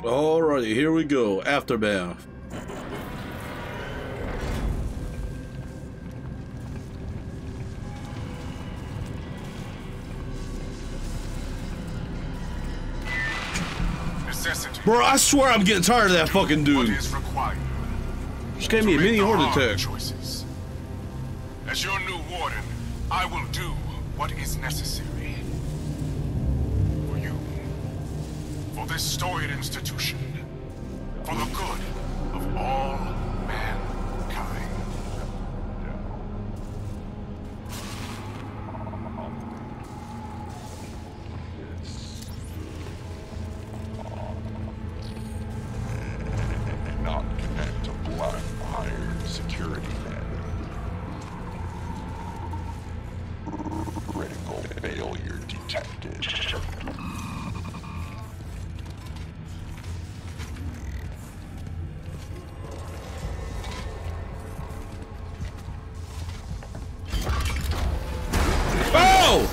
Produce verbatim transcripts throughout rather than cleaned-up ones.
Alrighty, here we go. Aftermath. Necessity. Bro, I swear I'm getting tired of that fucking What dude. is required? Just gave me a mini heart attack. Choices. As your new warden, I will do what is necessary. For you. For this storied institution. For the good of all mankind. Not connect to Black Iron security net. Critical failure detected. Oh!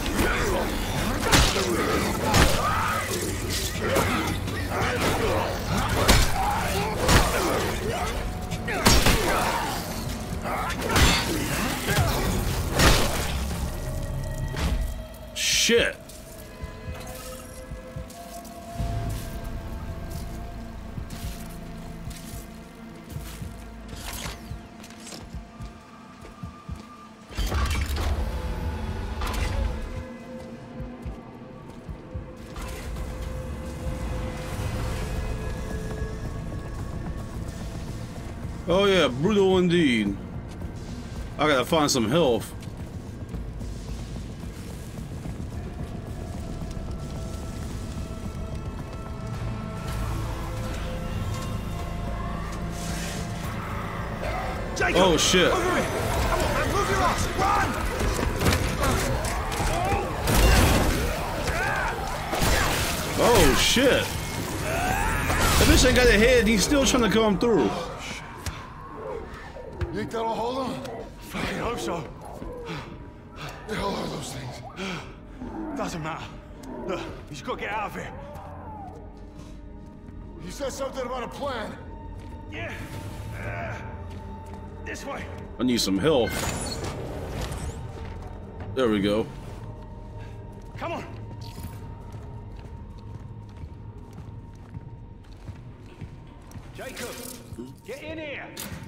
Shit. Oh yeah, brutal indeed. I gotta find some health. Jacob, Oh shit. over here. Come on, man, move your ass. Run! Oh shit. That bitch ain't got a head, he's still trying to come through. You think that'll hold him? Fucking hope so. The hell are those things? Doesn't matter. Look, you just gotta get out of here. You said something about a plan. Yeah. Uh, this way. I need some health. There we go. Come on. Jacob, get in here.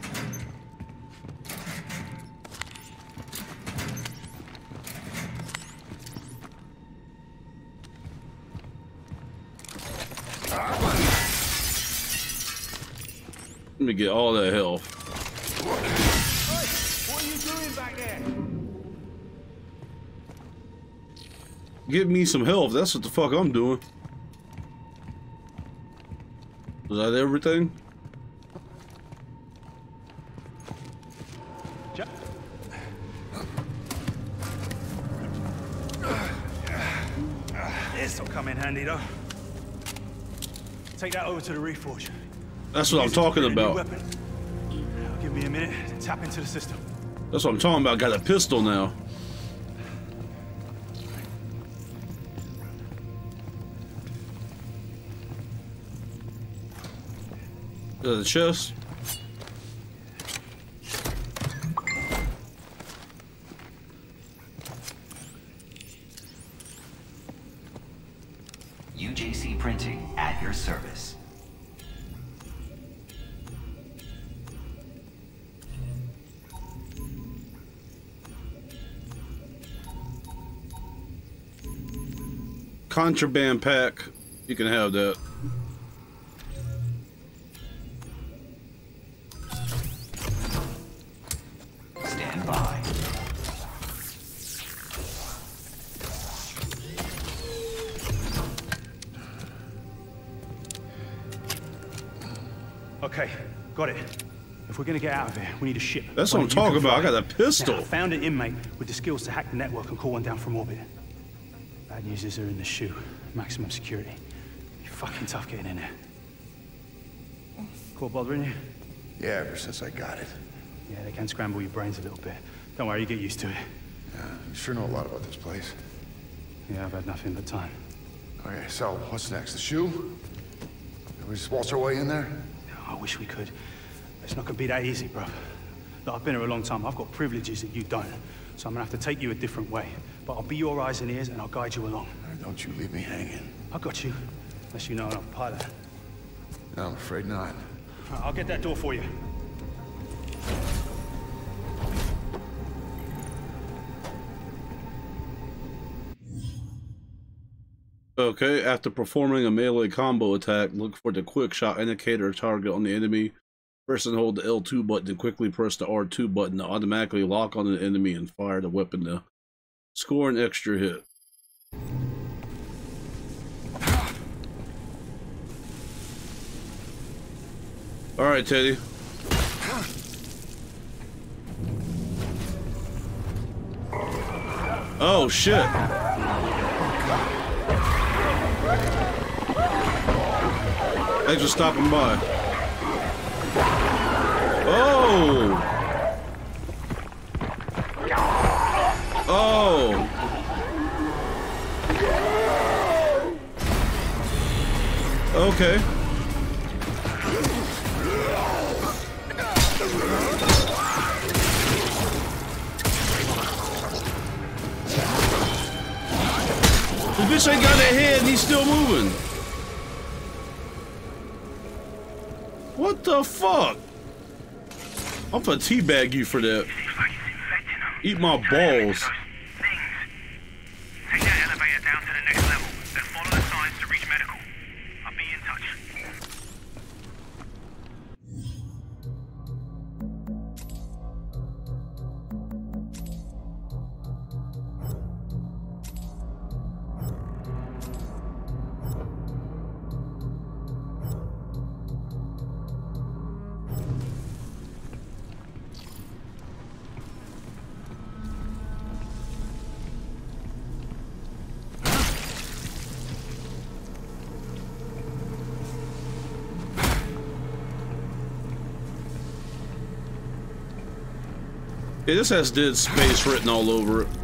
Let me get all that health. What are you doing back there? Give me some health, that's what the fuck I'm doing. Is that everything? This'll come in handy though. Take that over to the Reforge. That's what I'm Use it to talking create a new about. weapon. Now give me a minute to tap into the system. That's what I'm talking about. Got a pistol now. Uh, the chest. U J C Printing at your service. Contraband pack. You can have that. Stand by. Okay, got it. If we're gonna get out of here, we need a ship. That's One what I'm that you talking can about. I fly. got a pistol. Now, I found an inmate with the skills to hack the network and call one down from orbit. Bad news is they're in the shoe. Maximum security. Be fucking tough getting in there. Caught bothering you? Yeah, ever since I got it. Yeah, they can scramble your brains a little bit. Don't worry, you get used to it. Yeah, you sure know a lot about this place. Yeah, I've had nothing but time. Okay, so what's next? The shoe? Can we just waltz our way in there? I wish we could. It's not gonna be that easy, bro. Look, I've been here a long time. I've got privileges that you don't. So I'm gonna have to take you a different way. But I'll be your eyes and ears and I'll guide you along. Don't you leave me hanging. I got you. Unless you know I'm a pilot. No, I'm afraid not. Right, I'll get that door for you. Okay, after performing a melee combo attack, look for the quick shot indicator target on the enemy. Press and hold the L two button to quickly press the R two button to automatically lock on the enemy and fire the weapon to score an extra hit. Alright, Teddy. Oh, shit. Thanks for stopping by. Oh! Oh! Okay. This bitch ain't got a head and he's still moving. What the fuck? I'm gonna teabag you for that. Eat my balls. Take that elevator down to the next level, then follow the signs to reach medical. I'll be in touch. Yeah, this has Dead Space written all over it.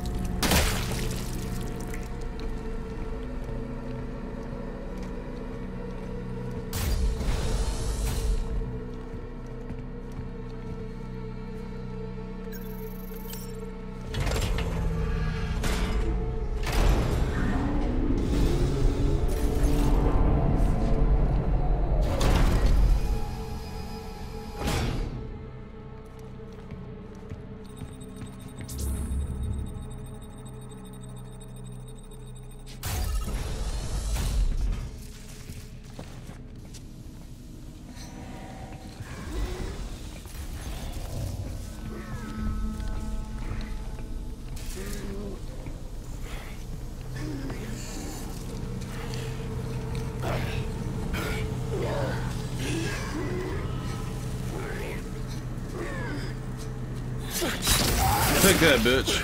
Take that, bitch.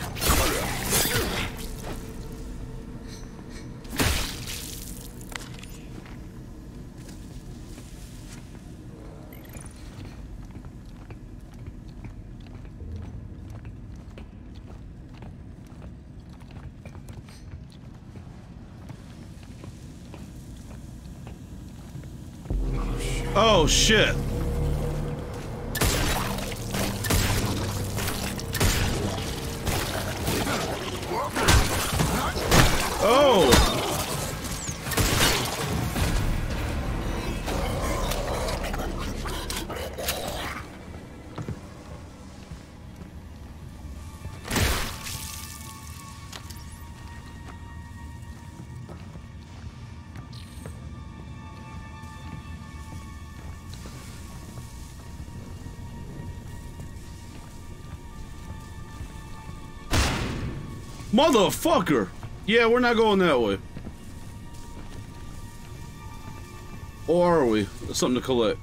Oh shit. Oh! Motherfucker! Yeah, we're not going that way. Or are we? There's something to collect.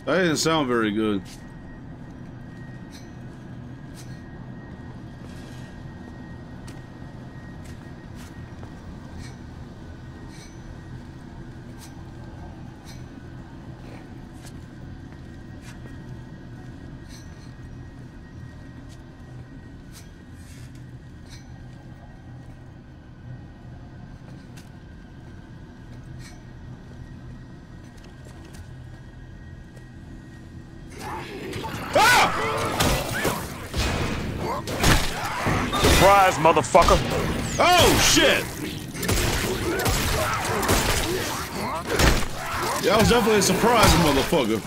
That didn't sound very good. Surprise, motherfucker! Oh shit! That was definitely a surprise, motherfucker.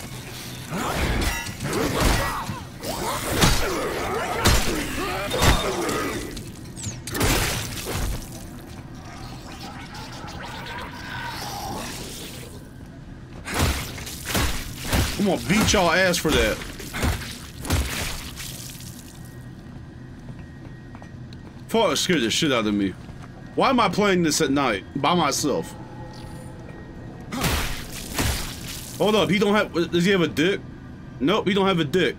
I'm gonna beat y'all ass for that. Fuck, it scared the shit out of me. Why am I playing this at night by myself? Hold up, he don't have. Does he have a dick? Nope, he don't have a dick.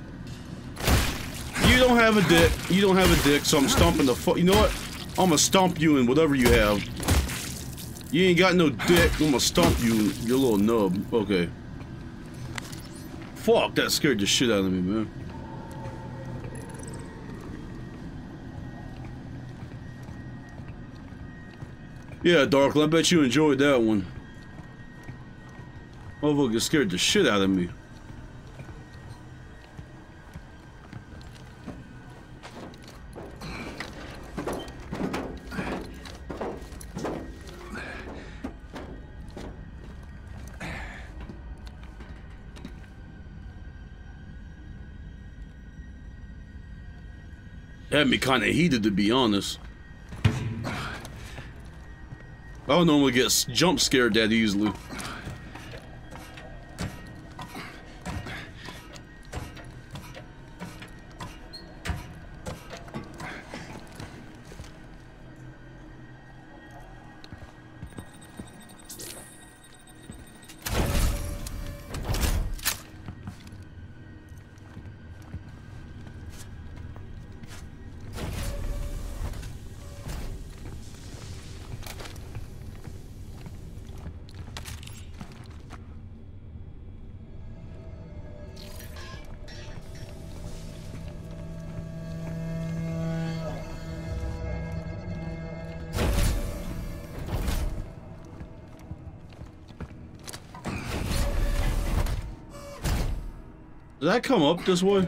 You don't have a dick. You don't have a dick, so I'm stomping the fuck. You know what? I'm gonna stomp you in whatever you have. You ain't got no dick. I'm gonna stomp you in your little nub. Okay. Fuck, that scared the shit out of me, man. Yeah, Darkle, I bet you enjoyed that one. Motherfucker scared the shit out of me. Had me kind of heated, to be honest. I don't normally get jump scared that easily. Did that come up this way?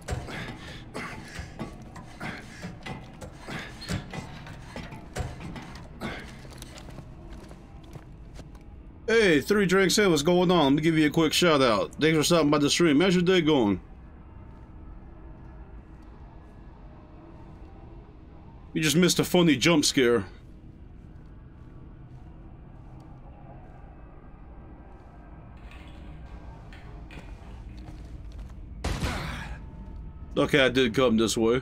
Hey, Three Drinks, hey, what's going on? Let me give you a quick shout out. Thanks for stopping by the stream. How's your day going? You just missed a funny jump scare. Okay, I did come this way.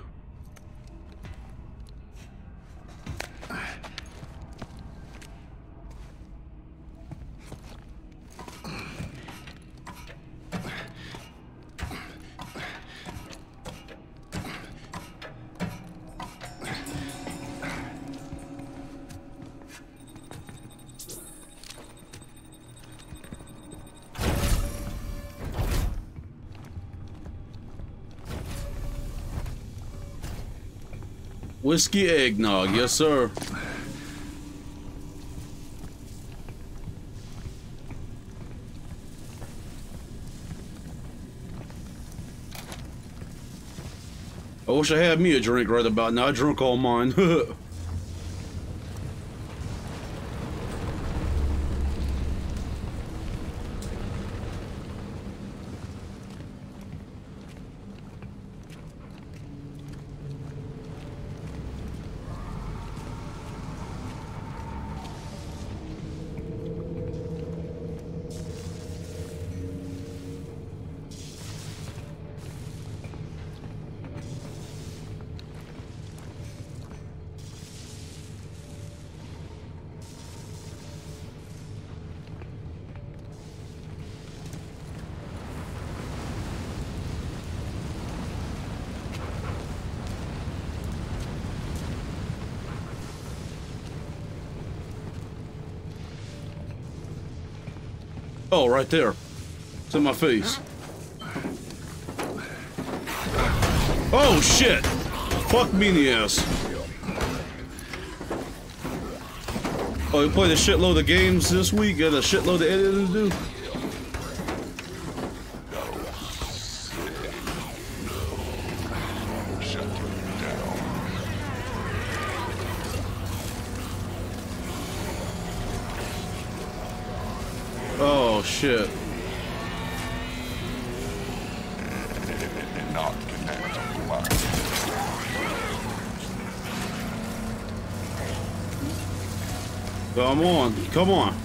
Whiskey eggnog, yes sir. I wish I had me a drink right about now. I drunk all mine. Oh, right there. It's in my face. Oh, shit! Fuck me in the ass. Oh, you played a shitload of games this week? Got a shitload of editing to do? Oh, shit. Not connected. Come on, come on.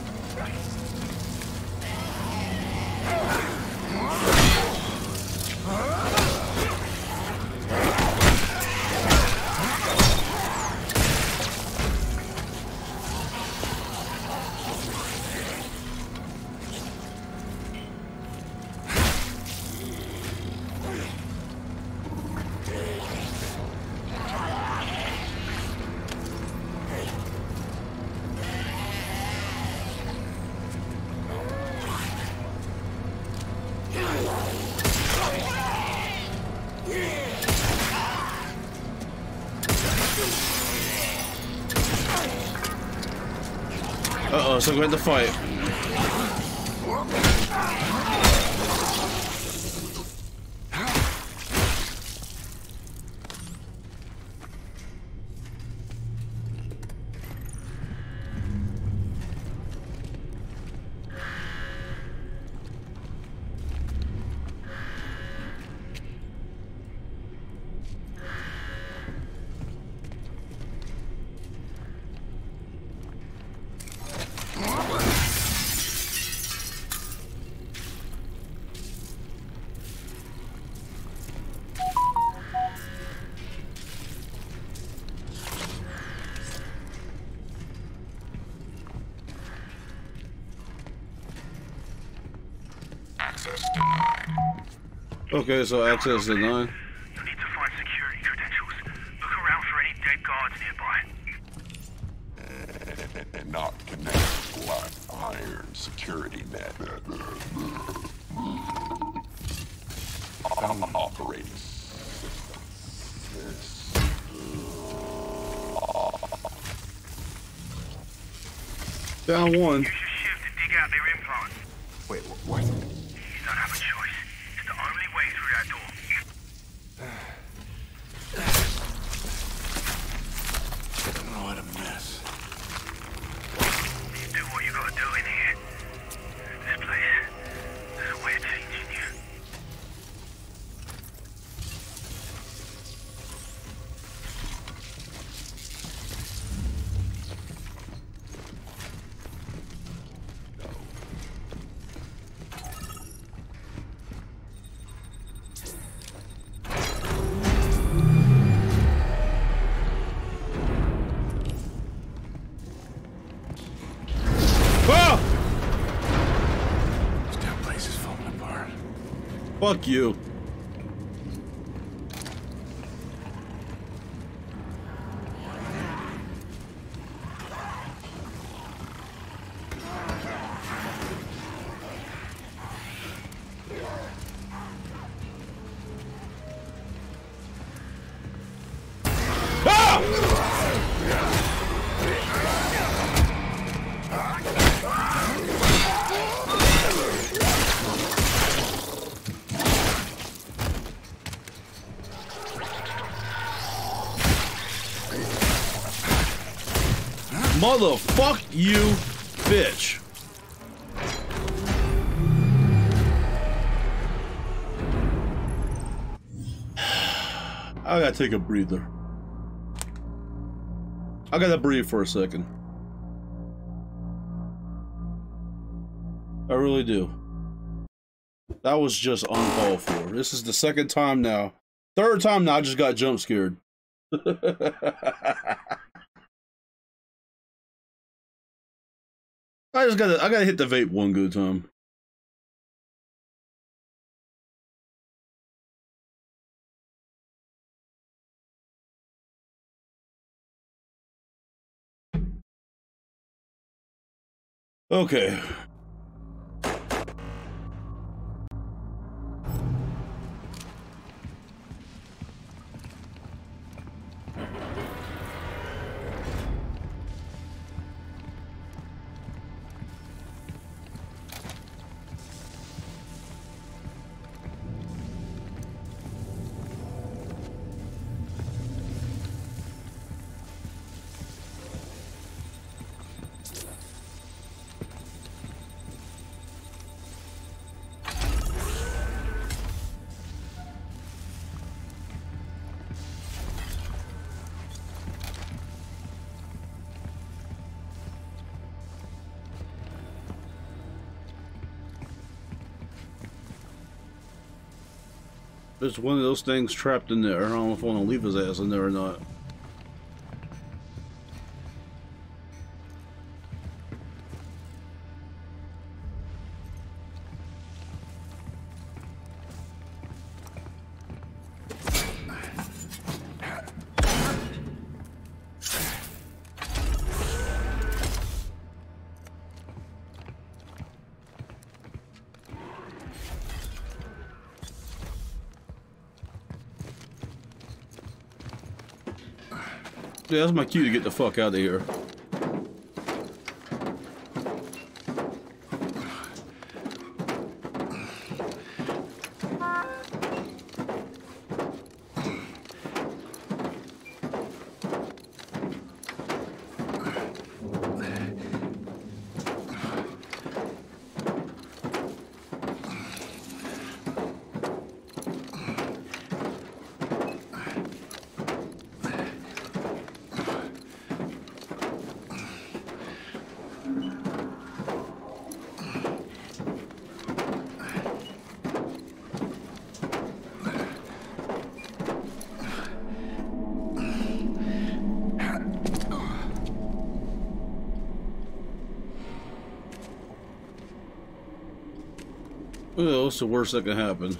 Uh-oh, so we're going to fight. Okay, so access denied. You'll need to find security credentials. Look around for any dead guards nearby. Not connected. Black iron security net. On operating system. This. Down one. Use your shift to dig out their implants. Wait, what? You don't have a choice. It's the only way through that door. What a mess. You do what you gotta do in here. This place, there's a way of changing you. Fuck you. Motherfuck you, bitch. I gotta take a breather. I gotta breathe for a second. I really do. That was just uncalled for. This is the second time now. Third time now I just got jump scared. I just gotta, I gotta hit the vape one good time. Okay. There's one of those things trapped in there. I don't know if I want to leave his ass in there or not. Yeah, that's my cue to get the fuck out of here. Well, what's the worst that can happen?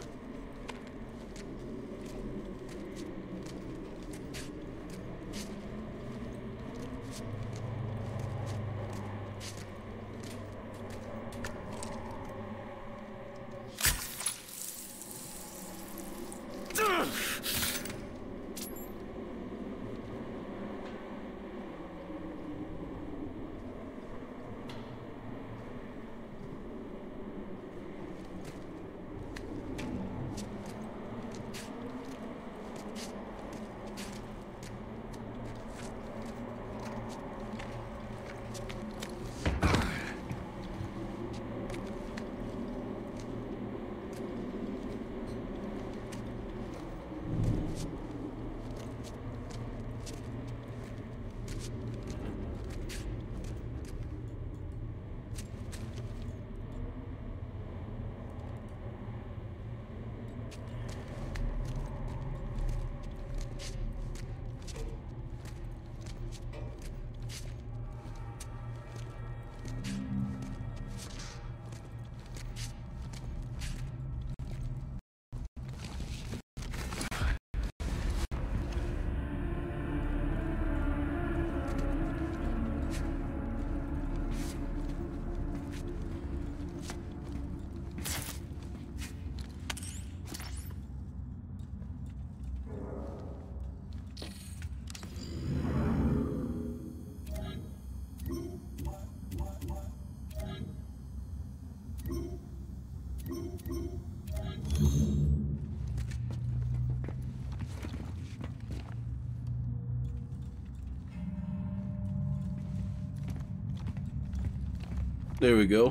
There we go.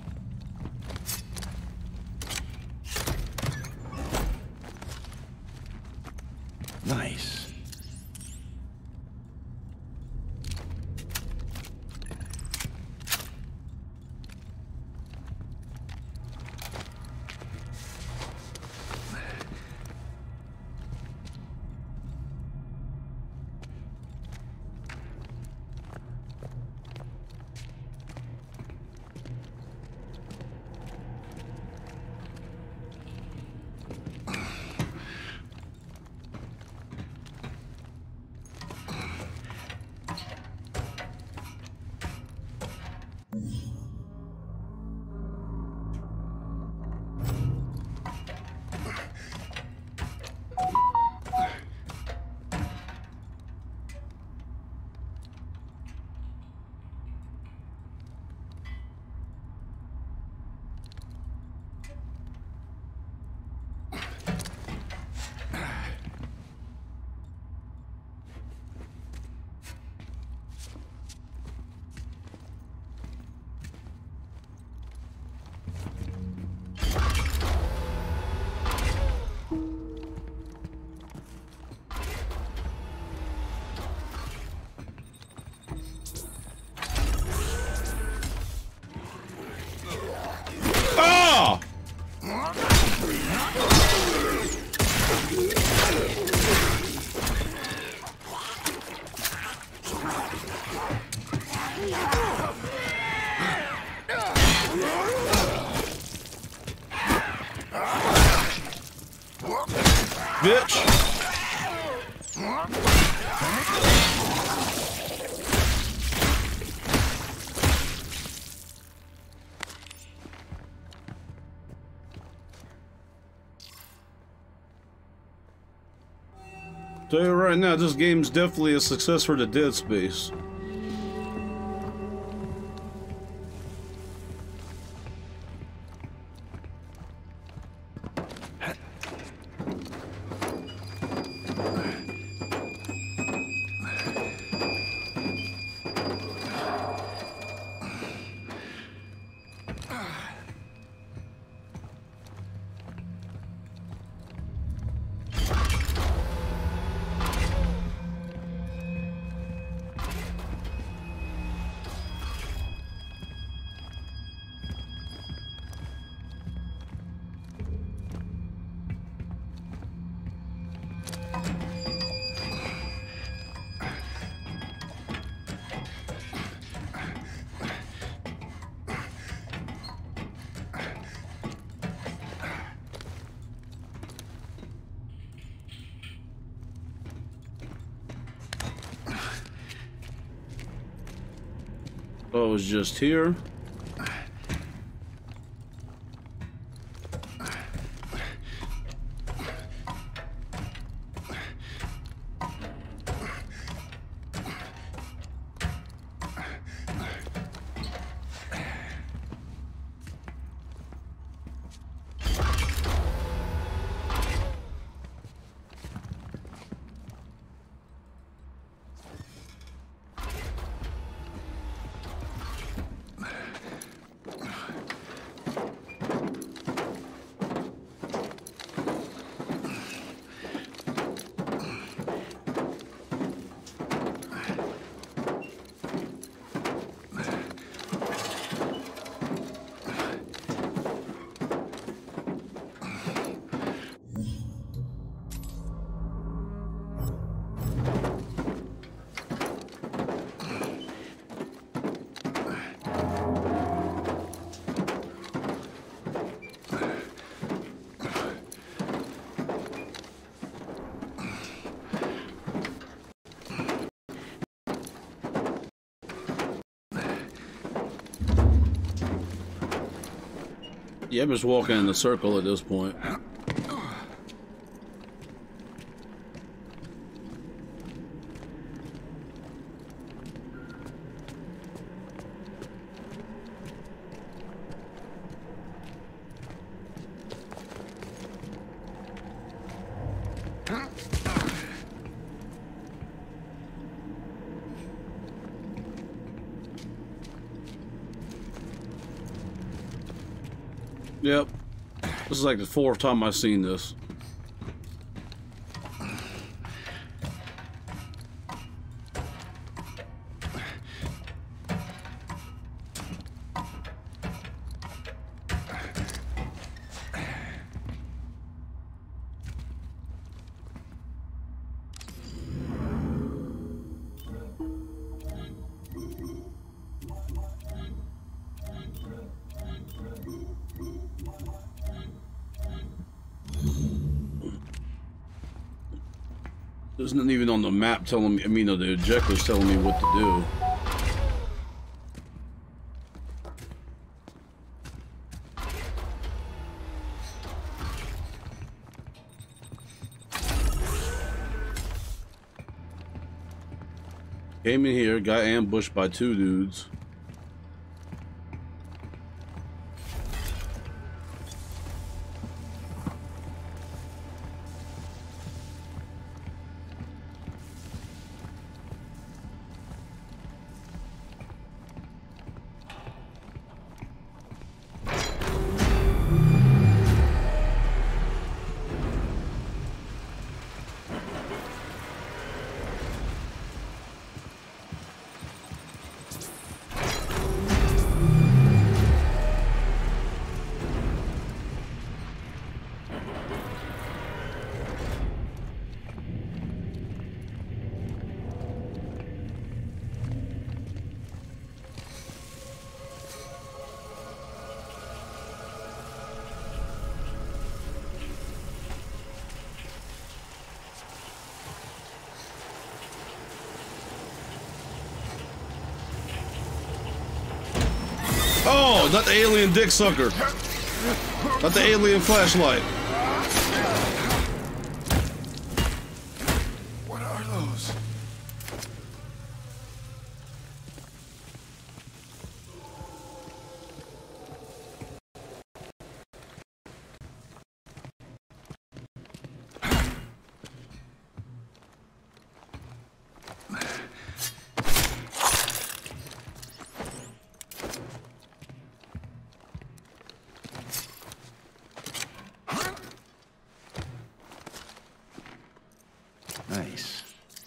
Nice. bitch! Tell you right now, this game's definitely a success for the Dead Space. I was just here. Yeah, I'm just walking in the circle at this point. Yep. This is like the fourth time I've seen this. There's nothing even on the map telling me, I mean, no, the objective's telling me what to do. Came in here, got ambushed by two dudes. Oh, not the alien dick sucker. Not the alien flashlight. What are those? Nice.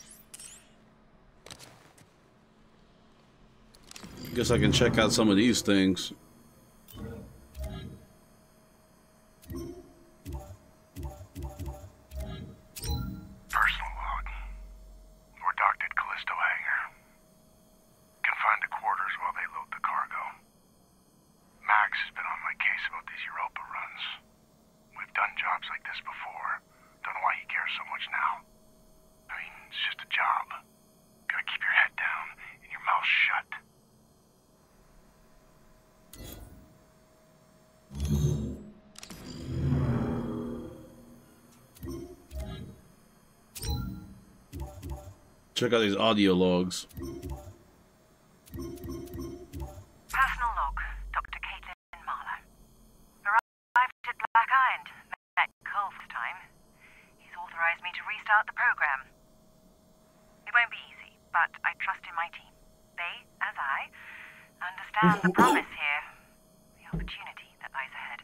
Guess I can check out some of these things. Personal log. We're docked at Callisto Hangar. Confined to quarters while they load the cargo. Max has been on my case about these Europa runs. We've done jobs like this before. Don't know why he cares so much now. I mean, it's just a job. Gotta keep your head down and your mouth shut. Check out these audio logs. Personal log, Doctor Caitlin Marlowe. Arrived at Black Iron. Met Cole this time. He's authorized me to restart the program. It won't be easy, but I trust in my team. They, as I, understand the promise here. The opportunity that lies ahead.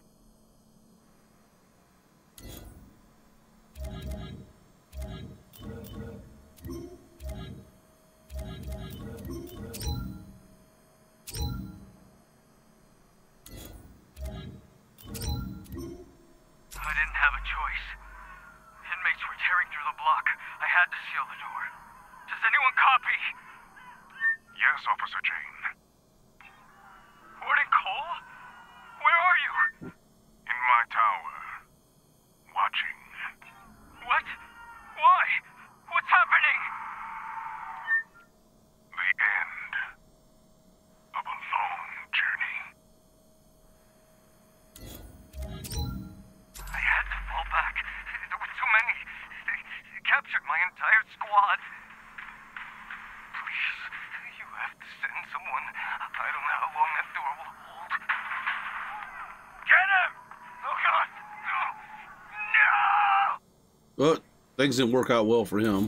I didn't have a choice. Inmates were tearing through the block. I had to seal the door. Does anyone copy? Yes, Officer Jane. Warden Cole? Where are you? In my tower. Watching. What? Why? What's happening? The end of a long journey. I had to fall back. There were too many. They captured my entire squad. Please, you have to send someone. I don't know how long that door will hold. Get him! Oh, God! No! No! But things didn't work out well for him.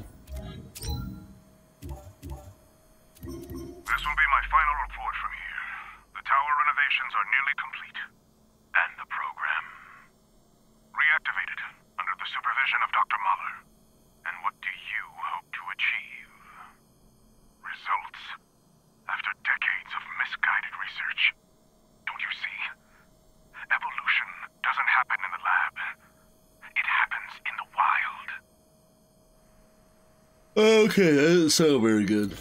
This will be my final report from here. The tower renovations are nearly complete. And the program. Reactivated under the supervision of Doctor Mahler. And what do you hope to achieve? Results after decades of misguided research. Don't you see? Evolution doesn't happen in the lab. It happens in the wild. Okay, that doesn't sound very good.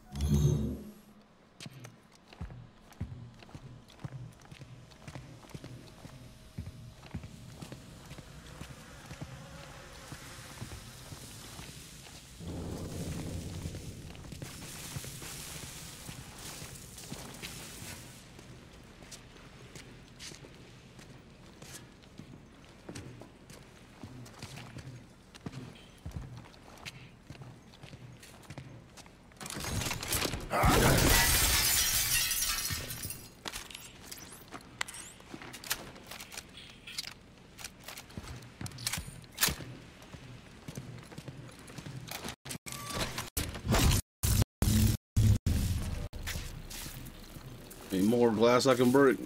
Any more glass I can break?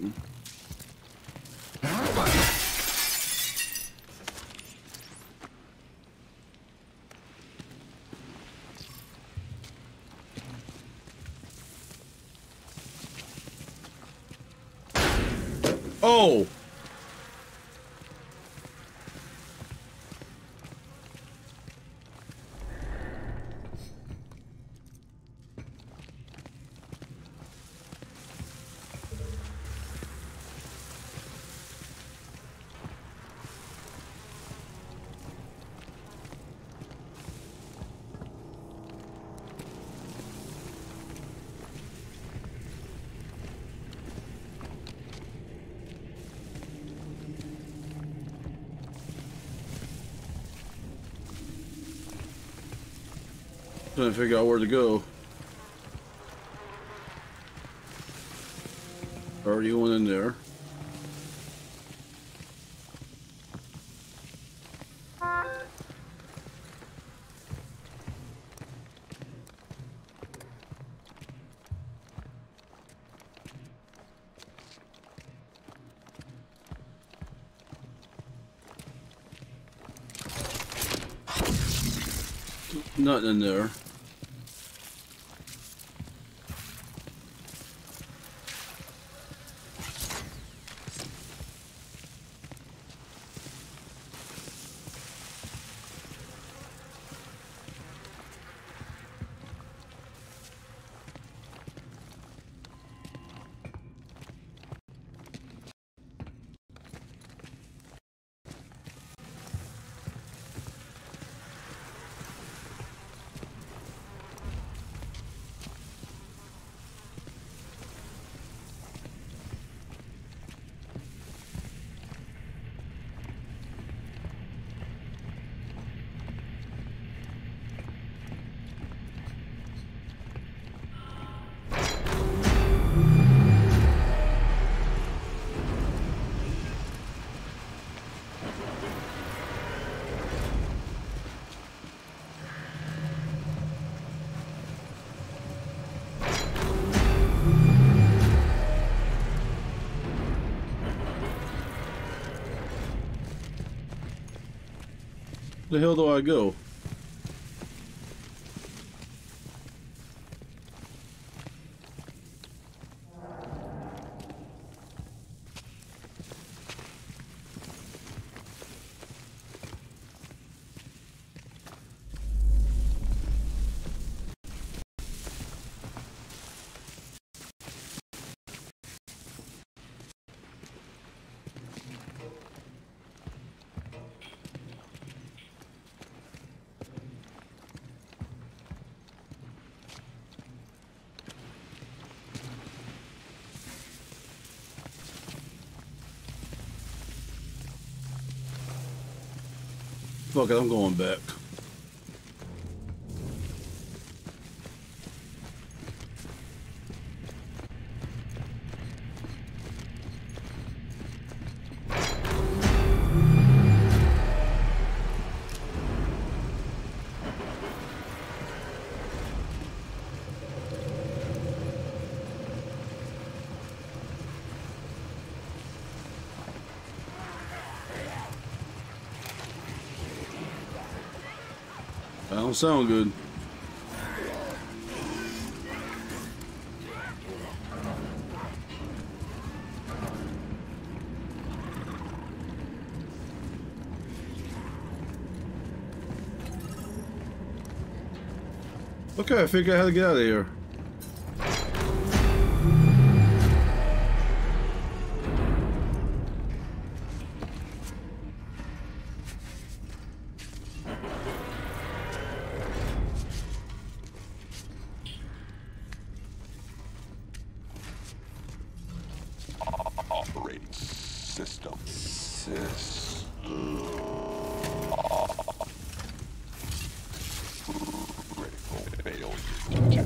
Oh! Trying to figure out where to go. Already went in there. Nothing in there. Where the hell do I go? Fuck it, I'm going back. That don't sound good. Okay, I figured out how to get out of here. Operating system. System. Critical failure.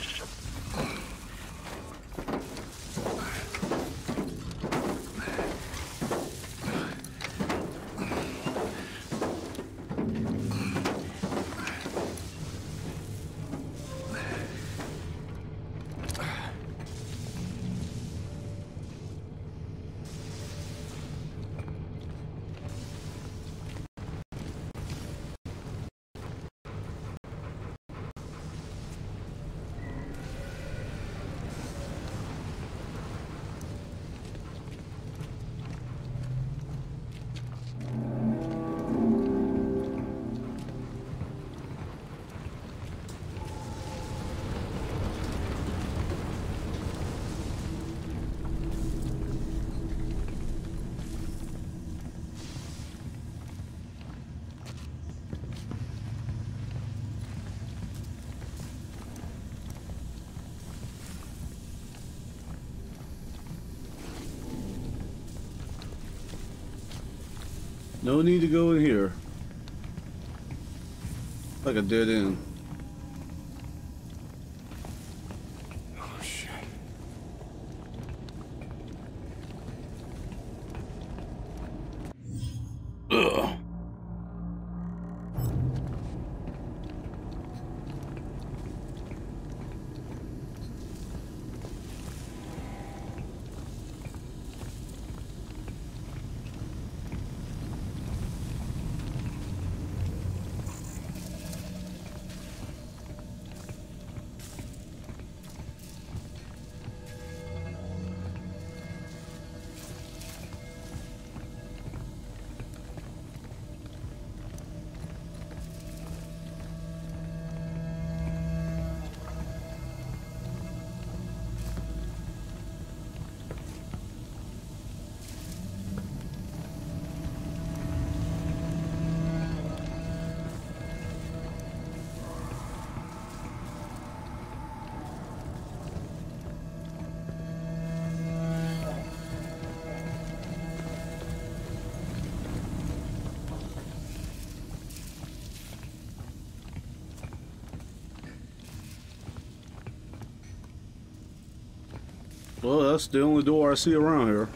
No need to go in here. Like a dead end. Well, that's the only door I see around here.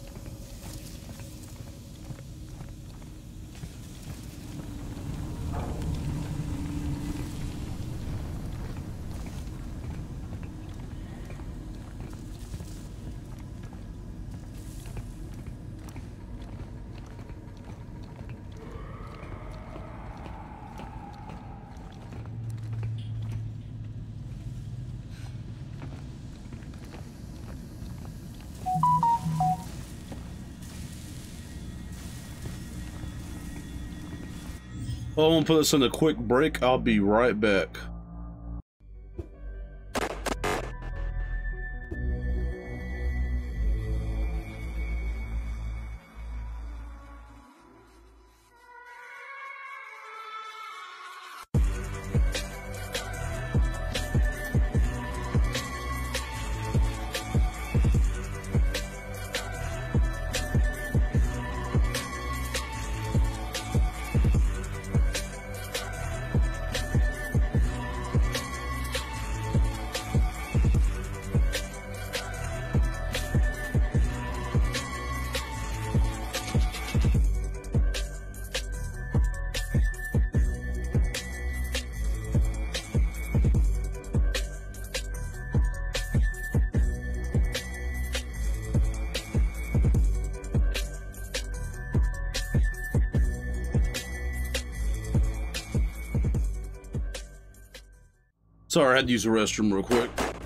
Well, I'm gonna put this in a quick break. I'll be right back. Sorry, I had to use the restroom real quick.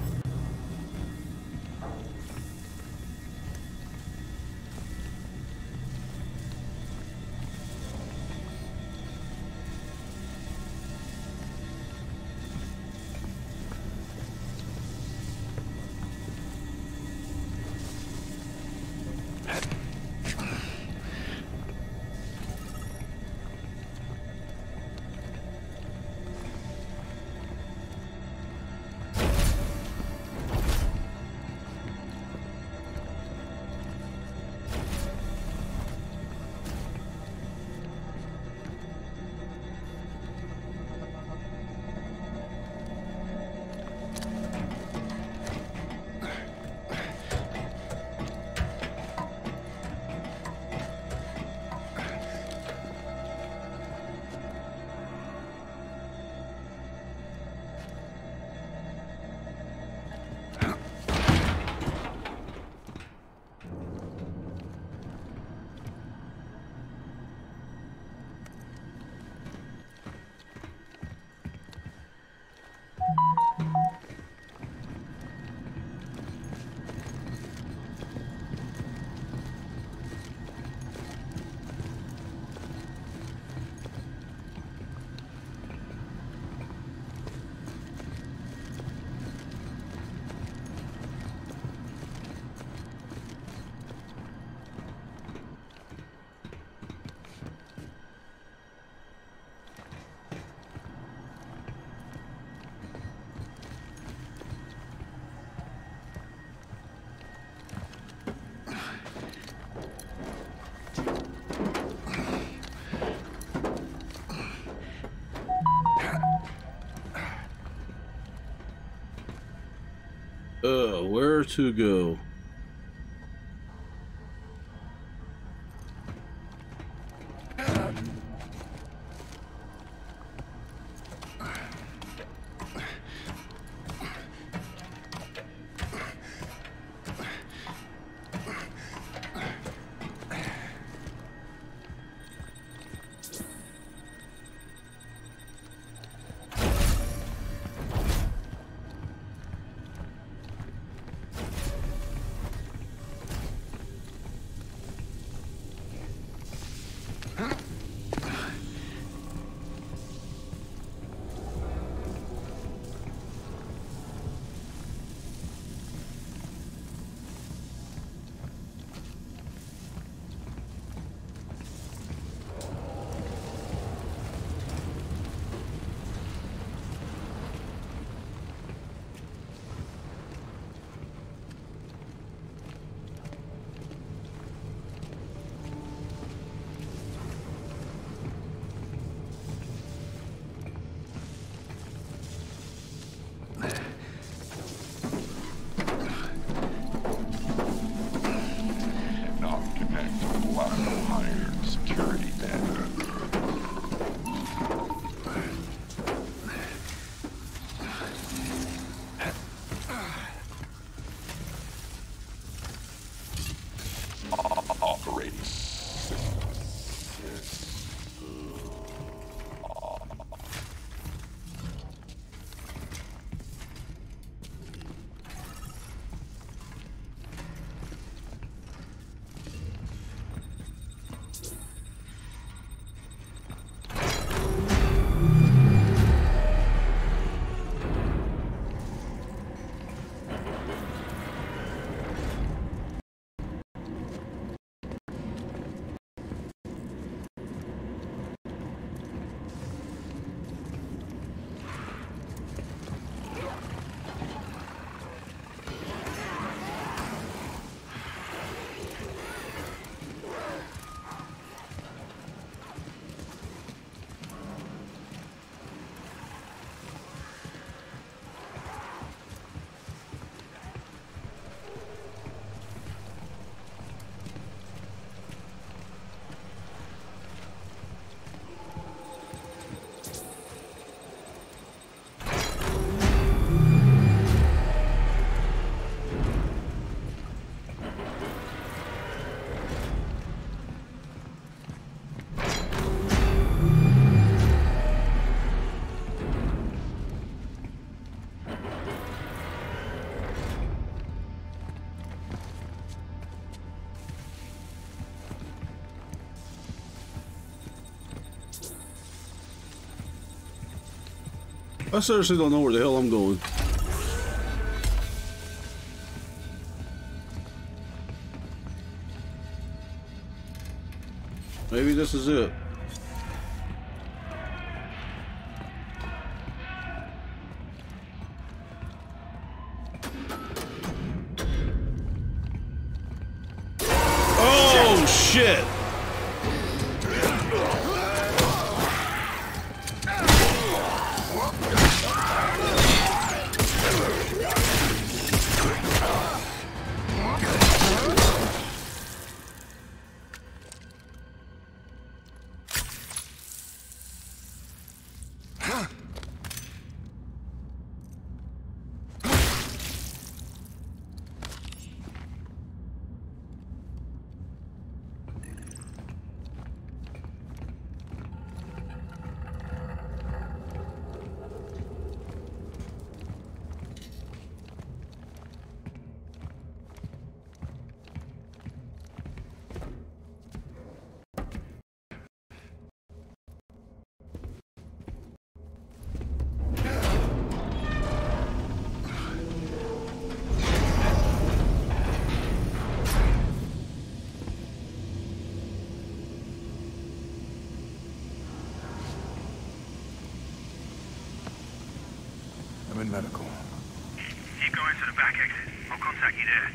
Uh, where to go? I seriously don't know where the hell I'm going. Maybe this is it. Oh shit! I'm in medical. Keep going to the back exit. I'll contact you there.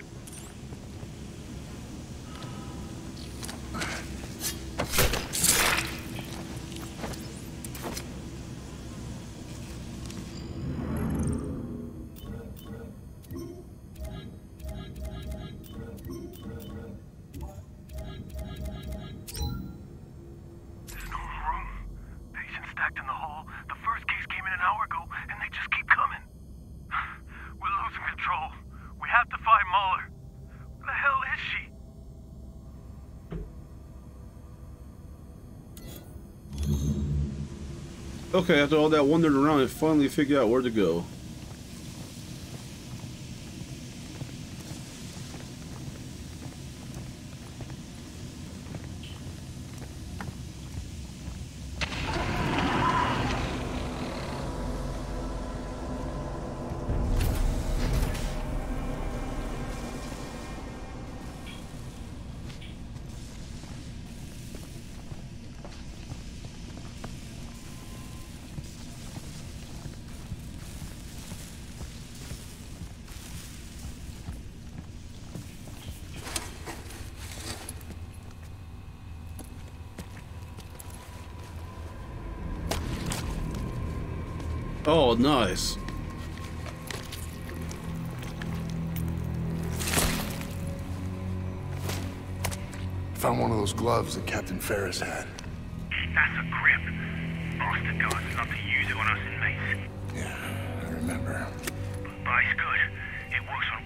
There's no room. Patients stacked in the hall. The first case came in an hour ago, and they just keep coming. We're losing control. We have to find Mahler. Where the hell is she? Okay, after all that wandering around, I finally figured out where to go. Oh, nice. Found one of those gloves that Captain Ferris had. That's a grip. Bastard guards love to use it on us inmates. Yeah, I remember. But it's good. It works on